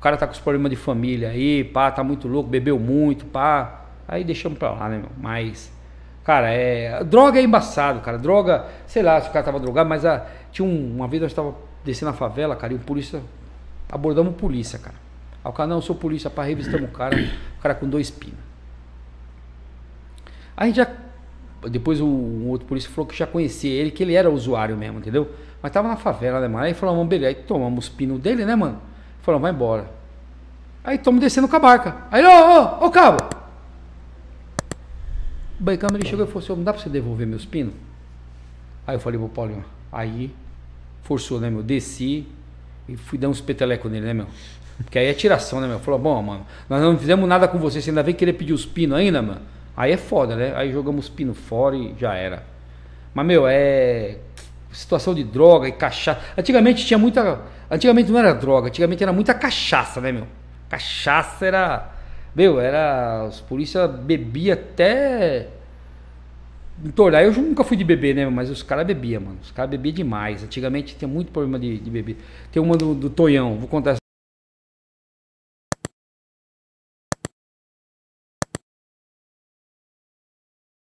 cara tá com os problemas de família aí, pá, tá muito louco, bebeu muito, pá. Aí deixamos pra lá, né, meu? Mas, cara, droga é embaçado, cara. Droga, sei lá se o cara tava drogado, mas tinha uma vez nós tava descendo na favela, cara, e o polícia, abordamos o polícia, cara. Aí o cara, não, eu sou polícia, pá, revistamos o cara com 2 pinos. Aí já, depois um outro polícia falou que já conhecia ele, que ele era usuário mesmo, entendeu? Mas tava na favela, né, mano? Aí falamos, beleza, aí tomamos os pinos dele, né, mano? Falamos, vai embora. Aí estamos descendo com a barca. Aí, ô, cabo! O baicão ele chegou e falou assim, não dá pra você devolver meus pinos? Aí eu falei pro Paulinho, aí forçou, né, meu? Desci e fui dar uns petelecos nele, né, meu? Porque aí é tiração, né, meu? Falou, bom, mano, nós não fizemos nada com você ainda vem querer pedir os pinos ainda, mano? Aí é foda, né? Aí jogamos os pinos fora e já era. Mas, meu, situação de droga e cachaça. Antigamente tinha muita... Antigamente não era droga, antigamente era muita cachaça, né, meu? Cachaça era... Meu, os polícia bebia até... entornar. Eu nunca fui de beber, né? Mas os caras bebiam, mano. Os caras bebiam demais. Antigamente tinha muito problema de beber. Tem uma do Tonhão, vou contar essa.